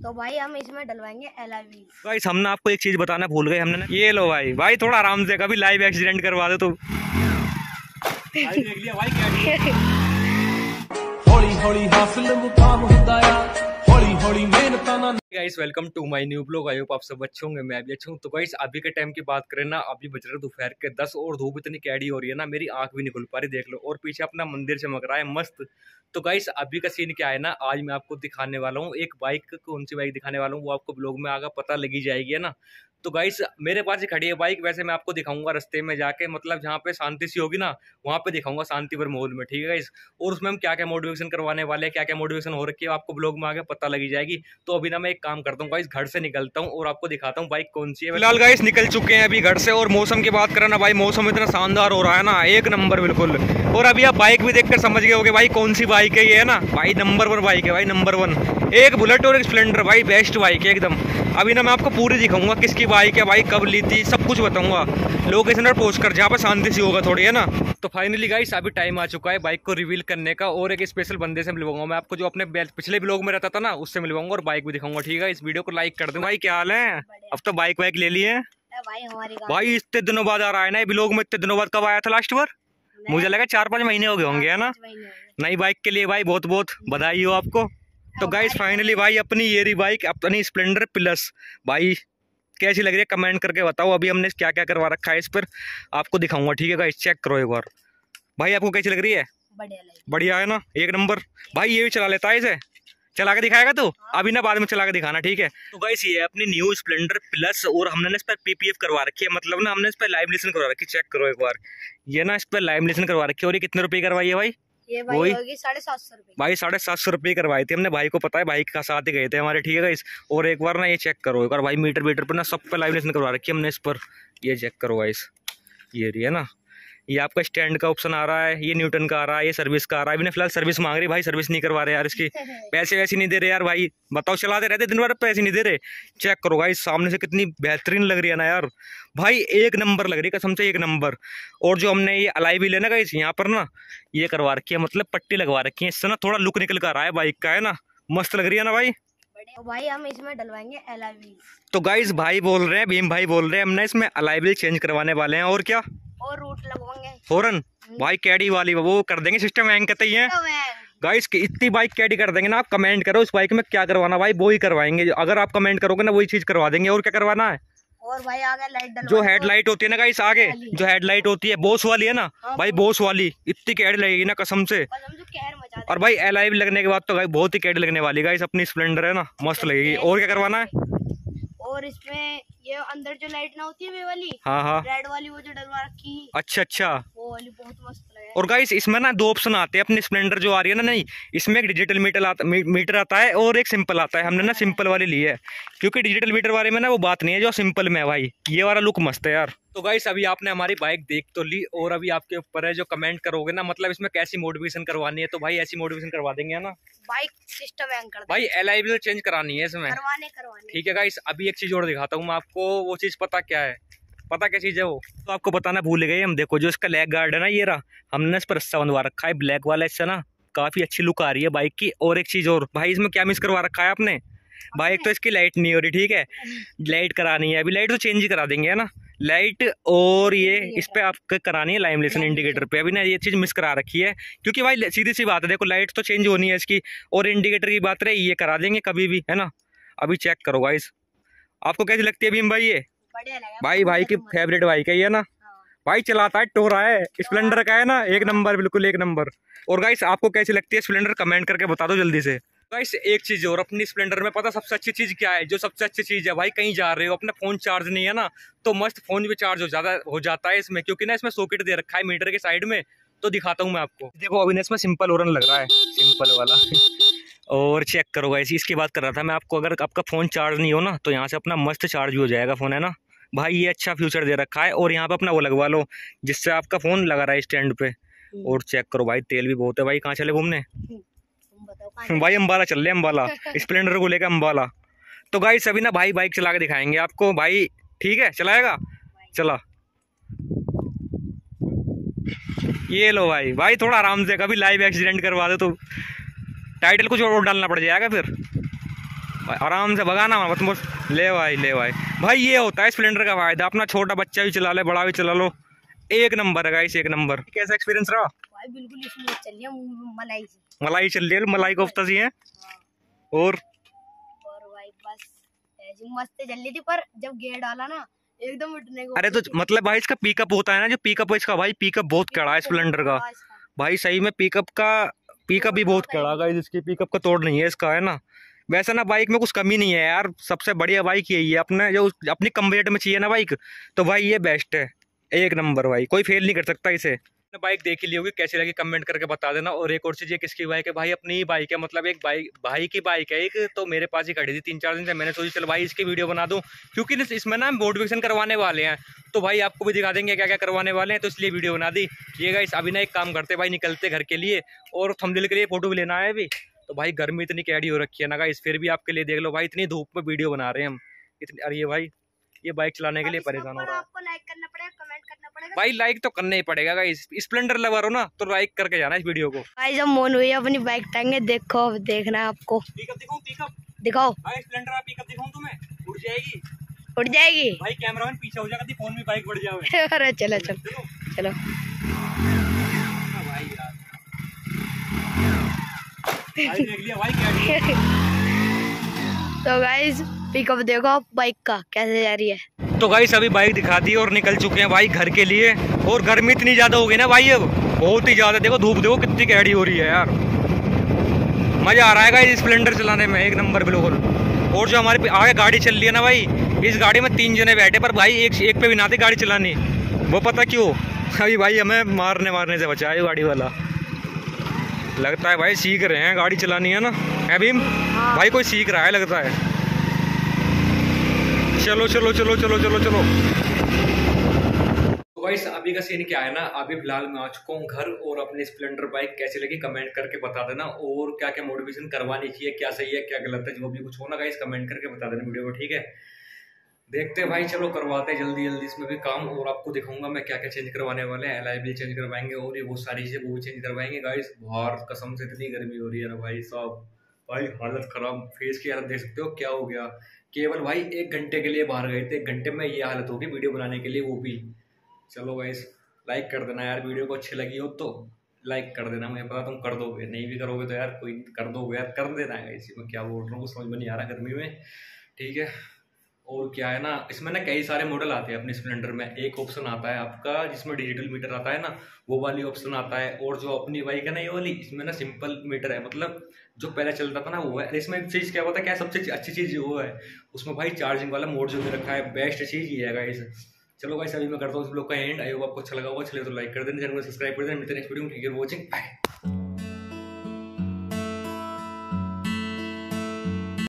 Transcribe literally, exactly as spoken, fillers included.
तो भाई हम इसमें डलवाएंगे एल आई वी। गाइस हमने आपको एक चीज बताना भूल गए हमने ना, ये लो भाई भाई थोड़ा आराम से, कभी लाइव एक्सीडेंट करवा दो तो देख लिया भाई क्या हौली हौली हासिल मुकाम हुंदा या हौली हौली मेहनत ना। Guys welcome to my new blog. I hope आप सब अच्छे होंगे, मैं भी अच्छा हूं। तो गाइस अभी के टाइम की बात करें ना, अभी बज रहे दोपहर के दस और धूप इतनी कैडी हो रही है ना, मेरी आंख भी नहीं खुल पा रही, देख लो। और पीछे अपना मंदिर चमक रहा है मस्त। तो गाइस अभी का सीन क्या है ना, आज मैं आपको दिखाने वाला हूँ एक बाइक, कौन सी बाइक दिखाने वाला हूँ वो आपको ब्लॉग में आगे पता लगी जाएगी, है ना। तो गाइस मेरे पास ही खड़ी है बाइक, वैसे मैं आपको दिखाऊंगा रास्ते में जाके, मतलब जहाँ पे शांति सी होगी ना वहाँ पे दिखाऊंगा, शांतिवर माहौल में, ठीक है गाइस। और उसमें हम क्या क्या मोटिवेशन करवाने वाले हैं, क्या क्या मोटिवेशन हो रखी है, आपको ब्लॉग में आगे पता लगी जाएगी। तो अभी ना मैं एक काम करता हूँ गाइस, घर से निकलता हूँ और आपको दिखाता हूँ बाइक कौन सी है। फिलहाल गाइस निकल चुके हैं अभी घर से। और मौसम की बात करें ना भाई, मौसम इतना शानदार हो रहा है ना, एक नंबर बिल्कुल। और अभी आप बाइक भी देखकर समझ गए होगे भाई कौन सी बाइक है ये, है ना भाई, नंबर वन बाइक है भाई, नंबर वन। एक बुलेट और एक स्प्लेंडर भाई, बेस्ट बाइक है एकदम। अभी ना मैं आपको पूरी दिखाऊंगा किसकी बाइक है भाई, कब ली थी, सब कुछ बताऊंगा लोकेशन पर पहुंच कर, जहाँ पर शांति सी होगा थोड़ी, है ना। तो फाइनली गाइस अभी टाइम आ चुका है बाइक को रिवील करने का, और एक स्पेशल बंदे से मिलवाऊंगा मैं आपको, जो अपने पिछले ब्लॉग में रहता था ना, उससे मिलवाऊंगा और बाइक भी दिखाऊंगा, ठीक है। इस वीडियो को लाइक कर दो भाई। क्या हाल है? अब तो बाइक वाइक ले लिए भाई हमारी भाई, इतने दिनों बाद आ रहा है ना ब्लॉग में। इतने दिनों बाद कब आया था लास्ट बार? मुझे लगा चार पाँच महीने हो गए होंगे, है ना। नई बाइक के लिए भाई बहुत बहुत बधाई हो आपको। तो गाइस फाइनली भाई अपनी ये रही बाइक, अपनी स्प्लेंडर प्लस। भाई कैसी लग रही है कमेंट करके बताओ। अभी हमने क्या क्या करवा रखा है इस पर आपको दिखाऊंगा, ठीक है गाइस, चेक करो एक बार। भाई आपको कैसी लग रही है? बढ़िया बढ़िया है ना, एक नंबर। भाई ये भी चला लेता है, इसे चला के दिखाएगा तो अभी ना बाद में चला के दिखाना, ठीक है। तो गाइस ये है अपनी न्यू स्प्लेंडर प्लस, और हमने ना इस पर पीपीएफ करवा रखी है, मतलब ना हमने इस पर लाइव लेसन करवा रखी है। चेक करो एक बार, ये ना इस पर लाइव लेसन करवा रखी है। और ये कितने रुपए करवाई है भाई? ये भाई होगी साढ़े सात सौ रुपए। भाई साढ़े सात सौ रुपये करवाई थी हमने, भाई को पता है, भाई के साथ ही गए थे हमारे, ठीक है गाइस। और एक बार ना ये चेक करो एक बार भाई, मीटर मीटर पर ना सब पे लाइव लेसन करवा रखी है हमने इस पर। ये चेक करो गाइस, ये रही है ना, ये आपका स्टैंड का ऑप्शन आ रहा है, ये न्यूटन का आ रहा है, ये सर्विस का आ रहा है। अभी फिलहाल सर्विस मांग रही भाई, सर्विस नहीं करवा रहे यार, इसकी पैसे वैसे नहीं दे रहे यार भाई, बताओ चलाते रहते दिन भर पैसे नहीं दे रहे। चेक करो भाई सामने से कितनी बेहतरीन लग रही है ना यार भाई, एक नंबर लग रही है कसम से, एक नंबर। और जो हमने ये अलाई भी लेना गाइस, यहाँ पर ना ये करवा रखी है, मतलब पट्टी लगवा रखी है, इससे ना थोड़ा लुक निकल कर रहा है बाइक का, है ना, मस्त लग रही है ना भाई। तो भाई हम इसमें डलवाएंगे एल आई वी। तो गाइस भाई बोल रहे हैं, भीम भाई बोल रहे हैं, हमने इसमें अलाई व्हील चेंज करवाने वाले हैं, और क्या, और रूट लगवाएंगे हॉर्न भाई कैडी वाली वो कर देंगे, सिस्टम हैंग कहते ही है गाइस। इतनी बाइक कैडी कर देंगे ना, आप कमेंट करो इस बाइक में क्या करवाना भाई, वो ही करवाएंगे। अगर आप कमेंट करोगे ना वही चीज करवा देंगे। और क्या करवाना है? और भाई आगे लाइट, जो हेडलाइट होती है ना गाइस, आगे जो हेडलाइट होती है बॉस वाली है ना भाई, बॉस वाली इतनी कैडी लगेगी ना कसम से। और भाई एल आई लगने के बाद तो भाई बहुत ही कैडी लगने वाली गाइस, अपनी स्प्लेंडर है ना, मस्त लगेगी। और क्या करवाना है? और इसमें ये अंदर जो लाइट ना होती है वे वाली, हाँ हाँ रेड वाली, वो जो डलवा रखी, अच्छा अच्छा वो वाली बहुत मस्त लगे। और गाइस इसमें ना दो ऑप्शन आते हैं, अपनी स्प्लेंडर जो आ रही है ना, नहीं इसमें एक डिजिटल मीटर आता मी, मीटर आता है और एक सिंपल आता है। हमने ना सिंपल वाली ली है, क्योंकि डिजिटल मीटर वाले में ना वो बात नहीं है जो सिंपल में है भाई, ये वाला लुक मस्त है यार। तो गाइस अभी आपने हमारी बाइक देख तो ली, और अभी आपके ऊपर है जो कमेंट करोगे ना, मतलब इसमें कैसी मोटिवेशन करवानी है, तो भाई ऐसी मोटिवेशन करवा देंगे, है ना। बाइक सिस्टम हैंग कर भाई, एल आई व्हील चेंज करानी है इसमें, करवाने करवाने ठीक है गाइस। अभी एक चीज और दिखाता हूँ मैं आपको, वो चीज पता क्या है? पता क्या चीज है वो तो आपको बताना भूल गए हम। देखो जो इसका लेग गार्ड है ना, ये रहा, हमने इस पर रस्सा बंधवा रखा है ब्लैक वाला, इससे ना काफी अच्छी लुक आ रही है बाइक की। और एक चीज और भाई, इसमें क्या मिस करवा रखा है आपने? बाइक तो इसकी लाइट नहीं हो रही, ठीक है, लाइट करानी है अभी, लाइट तो चेंज ही करा देंगे, है ना, लाइट। और ये इस पे आपको करानी है लाइमलेसन इंडिकेटर पे, अभी ना ये चीज मिस करा रखी है, क्योंकि भाई सीधी सी बात है, देखो लाइट तो चेंज होनी है इसकी, और इंडिकेटर की बात रही, ये करा देंगे कभी भी, है ना। अभी चेक करो गाइस, आपको कैसी लगती है भीम भाई? ये भाई भाई की फेवरेट बाइक है ये ना भाई, चलाता है टोरा है, स्प्लेंडर का है ना, एक नंबर, बिल्कुल एक नंबर। और गाइस आपको कैसी लगती है स्प्लेंडर, कमेंट करके बता दो जल्दी से। गाइस एक चीज और, अपनी स्प्लेंडर में पता सबसे अच्छी चीज क्या है? जो सबसे अच्छी चीज है भाई, कहीं जा रहे हो अपना फोन चार्ज नहीं है ना, तो मस्त फोन भी चार्ज हो जाता हो जाता है इसमें, क्योंकि ना इसमें सॉकेट दे रखा है मीटर के साइड में। तो दिखाता हूँ मैं आपको, देखो अभी इसमें सिंपल हॉर्न लग रहा है, सिंपल वाला और चेक करो गाइस, इसकी बात कर रहा था मैं आपको, अगर आपका फोन चार्ज नहीं हो ना, तो यहाँ से अपना मस्त चार्ज भी हो जाएगा फोन, है ना भाई। ये अच्छा फ्यूचर दे रखा है, और यहाँ पे अपना वो लगवा लो जिससे आपका फोन लगा रहा है स्टैंड पे। और चेक करो भाई, तेल भी बहुत है भाई। कहाँ चले घूमने? भाई अम्बाला चल रहे, अम्बाला स्प्लेंडर को लेकर अम्बाला। तो गाइस अभी ना भाई बाइक चला के दिखाएंगे आपको भाई, ठीक है, चलाएगा, चला। ये लो भाई भाई थोड़ा आराम से, कभी लाइव एक्सीडेंट करवा दो तो टाइटल कुछ और डालना पड़ जाएगा फिर। आराम से भगाना मत मुझ। ले भाई ले भाई भाई ये होता है स्प्लेंडर का फायदा, अपना छोटा बच्चा भी चला ले बड़ा भी चला लो, एक नंबर है गाइस, एक नंबर। कैसा एक्सपीरियंस रहा भाई? बिल्कुल स्मूथ चल रही है, मलाई सी मलाई चल रही है, मलाई कोफ्ता सी है। और और भाई बस ऐसी मस्त चल रही थी, पर जब गेयर डाला ना एकदम उठने को। अरे तो मतलब भाई इसका पिकअप होता है ना, जो पिकअप है इसका भाई, पिकअप बहुत कड़ा है स्प्लेंडर का भाई, सही में पिकअप का पिकअप भी बहुत कड़ा गाइस, इसकी पिकअप का तोड़ नहीं है इसका, है ना। वैसे ना बाइक में कुछ कमी नहीं है यार, सबसे बढ़िया बाइक यही है अपने, जो अपनी कम बजट में चाहिए ना बाइक, तो भाई ये बेस्ट है, एक नंबर भाई, कोई फेल नहीं कर सकता इसे। बाइक देख ली होगी, कैसी लगी कमेंट करके बता देना। और एक और चीज, ये किसकी बाइक है भाई? अपनी ही बाइक है, मतलब एक बाइक भाई की बाइक है एक, तो मेरे पास ही खड़ी थी तीन चार दिन से, मैंने सोची चलो भाई इसकी वीडियो बना दूं, क्योंकि इसमें ना मोटिवेशन करवाने वाले हैं, तो भाई आपको भी दिखा देंगे क्या क्या करवाने वाले हैं, तो इसलिए वीडियो बना दी। ये गाइस अभी ना एक काम करते भाई, निकलते घर के लिए, और थंबनेल के लिए फोटो भी लेना है अभी, तो भाई गर्मी इतनी कैडी हो रखी है ना गाइस, फिर भी आपके लिए देख लो भाई, इतनी धूप में वीडियो बना रहे हैं हम इतनी। अरे ये भाई ये बाइक चलाने के लिए परेशान हो रहा है। आपको लाइक करना पड़ेगा, कमेंट करना पड़ेगा भाई, लाइक तो करना ही पड़ेगा गाइस, स्प्लेंडर लवर हो ना तो लाइक करके जाना इस वीडियो को। भाई जब मोन हुई अपनी बाइक टांगे, देखो देखना है आपको, पिकअप दिखाऊं? पिकअप दिखाओ भाई, स्प्लेंडर का पिकअप दिखाऊं तुम्हें? उड़ जाएगी, उड़ जाएगी भाई कैमरामैन पीछे हो जाएगा, फोन में बाइक बढ़ जाए। अरे चलो चलो चलो भाई यार भाई देख लिया भाई क्या। तो गाइस पिकअप देखो आप बाइक का कैसे जा रही है। तो गाइस अभी बाइक दिखा दी और निकल चुके हैं भाई घर के लिए, और गर्मी इतनी ज्यादा हो गई ना भाई, अब बहुत ही ज्यादा, देखो धूप देखो कितनी कैडी हो रही है यार, मजा आ रहा है गाइस स्प्लेंडर चलाने में, एक नंबर बिल्कुल। और जो हमारे आगे गाड़ी चल रही है ना भाई, इस गाड़ी में तीन जने बैठे, पर भाई एक एक पे भी ना थे गाड़ी चलानी, वो पता क्यों? अभी भाई हमें मारने मारने से बचा है गाड़ी वाला, लगता है भाई सीख रहे हैं गाड़ी चलानी, है ना अभी भाई, कोई सीख रहा है लगता है। चलो चलो चलो चलो चलो चलो तो गाइस अभी का सीन क्या है ना, अभी फिलहाल मैं आ चुका हूँ घर, और अपनी स्प्लेंडर बाइक कैसी लगी कमेंट करके बता देना, और क्या क्या मोटिवेशन करवानी चाहिए, क्या सही है क्या गलत है, जो भी कुछ हो ना गाइस कमेंट करके बता देना वीडियो को, ठीक है। देखते हैं भाई, चलो करवाते हैं जल्दी जल्दी इसमें भी काम, और आपको दिखाऊंगा मैं क्या क्या चेंज करवाने वाले हैं। एल आई बी चेंज करवाएंगे, और ये बहुत सारी चीजें वो भी चेंज करवाएंगे गाइस। बाहर कसम से इतनी गर्मी हो रही है ना भाई साहब, भाई हालत खराब, फेस की हालत देख सकते हो क्या हो गया। केवल भाई एक घंटे के लिए बाहर गए थे, एक घंटे में ये हालत होगी वीडियो बनाने के लिए, वो भी। चलो गाइस लाइक कर देना यार, वीडियो को अच्छी लगी हो तो लाइक कर देना, मुझे पता तुम कर दोगे, नहीं भी करोगे तो यार कोई कर दोगे यार, कर देना है। इसी में क्या बोल रहा हूँ समझ में नहीं आ रहा गर्मी में, ठीक है। और क्या है ना, इसमें ना कई सारे मॉडल आते हैं अपने स्प्लेंडर में, एक ऑप्शन आता है आपका जिसमें डिजिटल मीटर आता है ना, वो वाली ऑप्शन आता है, और जो अपनी बाइक है ना ये वाली, इसमें ना सिंपल मीटर है, मतलब जो पहले चलता था ना वो है। इसमें एक चीज़ क्या होता है, क्या सबसे अच्छी चीज़ वो है उसमें भाई, चार्जिंग वाला मोड जो रखा है, बेस्ट चीज़ ये है गाइस। चलो गाइस अभी मैं करता हूँ इस ब्लॉग का एंड, आई होप आपको अच्छा लगा होगा, चलिए तो लाइक कर देना, चैनल को सब्सक्राइब कर देना, मिलते हैं नेक्स्ट वीडियो में, ठीक है वॉचिंग बाय।